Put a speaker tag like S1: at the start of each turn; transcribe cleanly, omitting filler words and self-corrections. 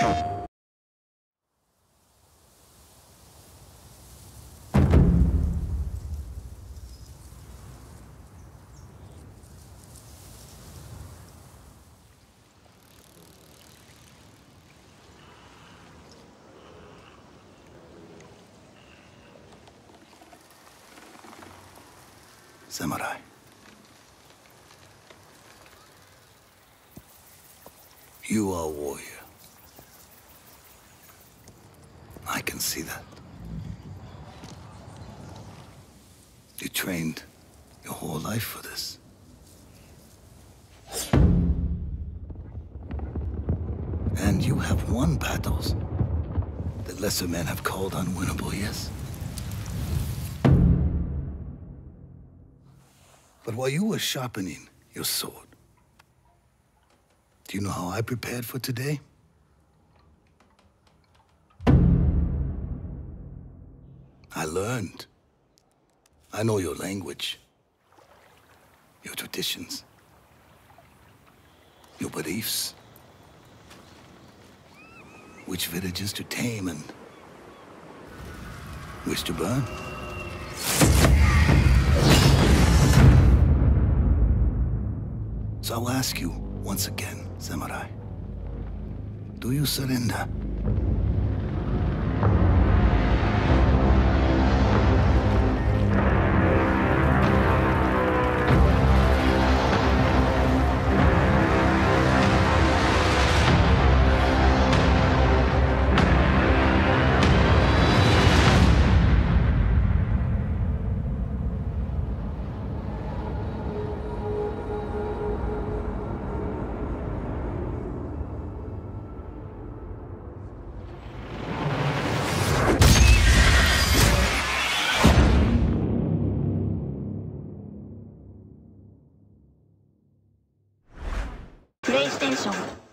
S1: Samurai. You are a warrior. I can see that. You trained your whole life for this. And you have won battles that lesser men have called unwinnable, yes? But while you were sharpening your sword, do you know how I prepared for today? I learned. I know your language, your traditions, your beliefs, which villages to tame and which to burn. So I'll ask you once again, Samurai. Do you surrender?
S2: PlayStation